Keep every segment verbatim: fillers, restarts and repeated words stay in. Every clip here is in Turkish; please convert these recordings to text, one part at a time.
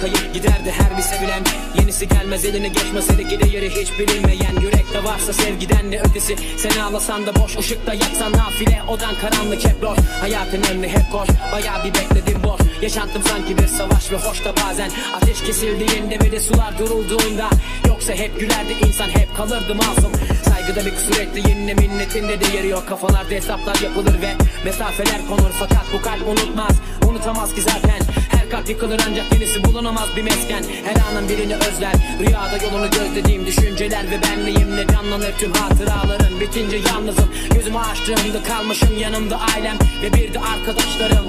kayıp giderdi her bir sevilen. Yenisi gelmez eline geçmese de gideri hiç bilinmeyen. Yürekte varsa sevgiden ne ötesi. Sen ağlasan da boş, ışıkta yatsan nafile. Odan karanlık hep loş, hayatın emri hep koş. Bayağı bir bekledim boş, yaşantım sanki bir savaş ve hoş da bazen ateş kesildiğinde ve de sular durulduğunda. Yoksa hep gülerdi insan, hep kalırdı masum. Saygıda bir kusur etti, yine minnetinde değeri yok. Kafalarda hesaplar yapılır ve mesafeler konur. Fakat bu kalp unutmaz, unutamaz ki zaten. Her kalp yıkılır ancak yenisi bulunamaz bir mesken. Her anın birini özler, rüyada yolunu gözlediğim düşünceler ve benliğimle canlanır tüm hatıraların. Bitince yalnızım, gözümü açtığımda kalmışım yanımda ailem ve bir de arkadaşlarım.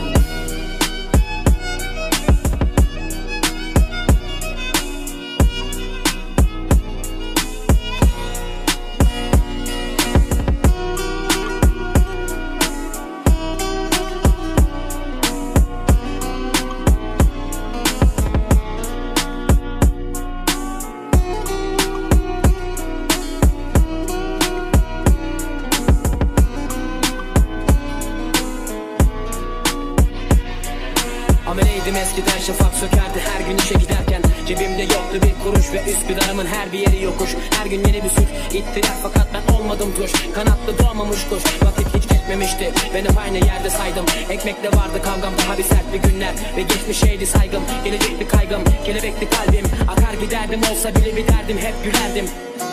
Ameleydim eskiden, şafak sökerdi her gün işe giderken. Cebimde yoktu bir kuruş ve Üsküdar'ımın her bir yeri yokuş. Her gün yeni bir suç ittiler fakat ben olmadım tuş. Kanatlı doğmamış kuş, vakit hiç geçmemişti, ben hep aynı yerde saydım. Ekmekle vardı kavgam, daha bir sert bir günler ve geçmişeydi saygım. Gelecekti kaygım, kelebekti kalbim. Akar giderdim, olsa bile bir derdim, hep gülerdim.